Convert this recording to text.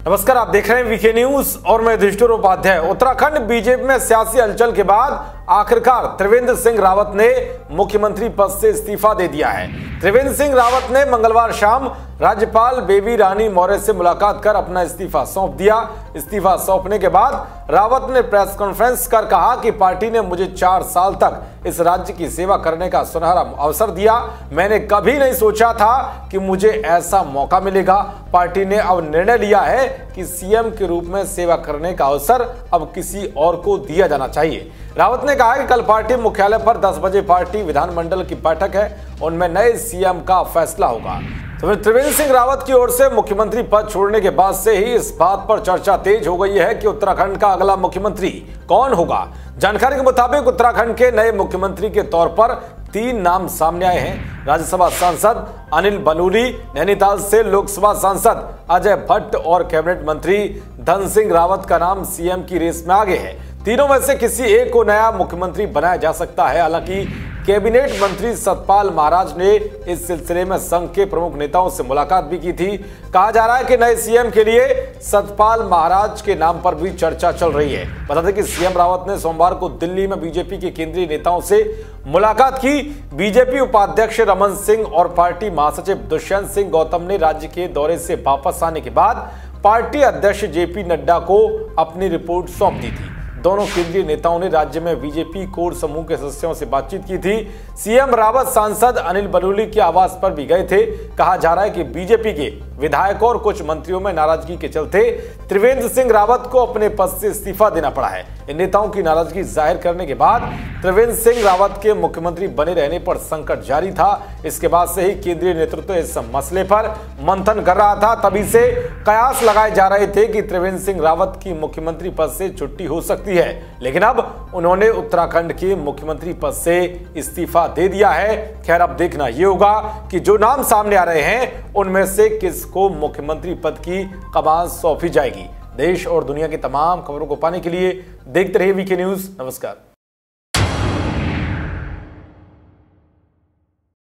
नमस्कार, आप देख रहे हैं वीके न्यूज और मैं युधिष्ठिर उपाध्याय। उत्तराखंड बीजेपी में सियासी हलचल के बाद आखिरकार त्रिवेंद्र सिंह रावत ने मुख्यमंत्री पद से इस्तीफा दे दिया है। त्रिवेंद्र सिंह रावत ने मंगलवार शाम राज्यपाल बेबी रानी मौर्य से मुलाकात कर अपना इस्तीफा सौंप दिया। इस्तीफा सौंपने के बाद रावत ने प्रेस कॉन्फ्रेंस कर कहा कि पार्टी ने मुझे 4 साल तक इस राज्य की सेवा करने का सुनहरा अवसर दिया। मैंने कभी नहीं सोचा था कि मुझे ऐसा मौका मिलेगा। पार्टी ने अब निर्णय लिया है कि सीएम के रूप में सेवा करने का अवसर अब किसी और को दिया जाना चाहिए। रावत ने कहा कि कल पार्टी मुख्यालय पर 10 बजे पार्टी विधानमंडल की बैठक है, उनमें नए सीएम का फैसला होगा। तो त्रिवेंद्र सिंह रावत की ओर से मुख्यमंत्री पद छोड़ने के बाद से ही इस बात पर चर्चा तेज हो गई है कि उत्तराखंड का अगला मुख्यमंत्री कौन होगा। जानकारी के मुताबिक उत्तराखंड के नए मुख्यमंत्री के तौर पर 3 नाम सामने आए हैं। राज्यसभा सांसद अनिल बलूनी, नैनीताल से लोकसभा सांसद अजय भट्ट और कैबिनेट मंत्री धन सिंह रावत का नाम सीएम की रेस में आगे है। तीनों में से किसी एक को नया मुख्यमंत्री बनाया जा सकता है। हालांकि कैबिनेट मंत्री सतपाल महाराज ने इस सिलसिले में संघ के प्रमुख नेताओं से मुलाकात भी की थी। कहा जा रहा है कि नए सीएम के लिए सतपाल महाराज के नाम पर भी चर्चा चल रही है। बता दें कि सीएम रावत ने सोमवार को दिल्ली में बीजेपी के केंद्रीय नेताओं से मुलाकात की। बीजेपी उपाध्यक्ष रमन सिंह और पार्टी महासचिव दुष्यंत सिंह गौतम ने राज्य के दौरे से वापस आने के बाद पार्टी अध्यक्ष जेपी नड्डा को अपनी रिपोर्ट सौंप दी थी। दोनों केंद्रीय नेताओं ने राज्य में बीजेपी कोर समूह के सदस्यों से बातचीत की थी। सीएम रावत सांसद अनिल बलूनी के आवास पर भी गए थे। कहा जा रहा है कि बीजेपी के विधायकों और कुछ मंत्रियों में नाराजगी के चलते त्रिवेंद्र सिंह रावत को अपने पद से इस्तीफा देना पड़ा है। इन नेताओं की नाराजगी जाहिर करने के बाद त्रिवेंद्र सिंह रावत के मुख्यमंत्री बने रहने पर संकट जारी था। इसके बाद से ही केंद्रीय नेतृत्व इस मसले पर मंथन कर रहा था। तभी से कयास लगाए जा रहे थे कि त्रिवेंद्र सिंह रावत की मुख्यमंत्री पद से छुट्टी हो सकती है, लेकिन अब उन्होंने उत्तराखंड के मुख्यमंत्री पद से इस्तीफा दे दिया है। खैर, अब देखना यह होगा कि जो नाम सामने आ रहे हैं उनमें से किसको मुख्यमंत्री पद की कमान सौंपी जाएगी। देश और दुनिया की तमाम खबरों को पाने के लिए देखते रहिए वीके न्यूज। नमस्कार।